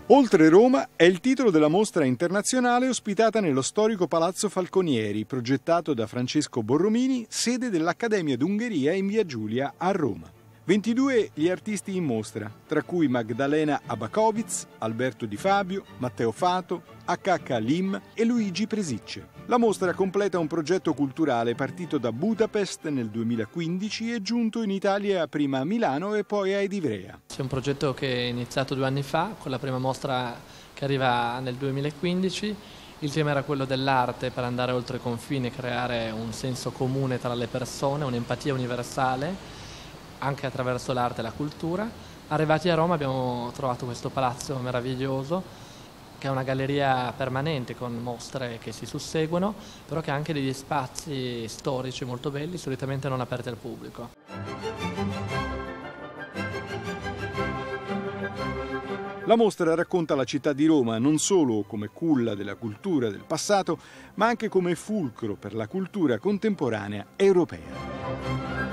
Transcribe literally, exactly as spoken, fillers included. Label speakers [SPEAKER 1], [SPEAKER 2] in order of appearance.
[SPEAKER 1] Oltre Roma è il titolo della mostra internazionale ospitata nello storico Palazzo Falconieri, progettato da Francesco Borromini, sede dell'Accademia d'Ungheria in via Giulia a Roma. ventidue gli artisti in mostra, tra cui Magdalena Abakovic, Alberto Di Fabio, Matteo Fato, H H Lim e Luigi Presicce. La mostra completa un progetto culturale partito da Budapest nel duemilaquindici e giunto in Italia prima a Milano e poi a Ivrea.
[SPEAKER 2] C'è un progetto che è iniziato due anni fa, con la prima mostra che arriva nel duemilaquindici. Il tema era quello dell'arte per andare oltre confini, creare un senso comune tra le persone, un'empatia universale, anche attraverso l'arte e la cultura. Arrivati a Roma abbiamo trovato questo palazzo meraviglioso, che è una galleria permanente con mostre che si susseguono, però che ha anche degli spazi storici molto belli, solitamente non aperti al pubblico.
[SPEAKER 1] La mostra racconta la città di Roma non solo come culla della cultura del passato, ma anche come fulcro per la cultura contemporanea europea.